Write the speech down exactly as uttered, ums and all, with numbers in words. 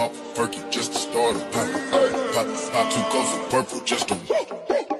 pop a perky just to start a pop. Pop, pop two cups of purple just to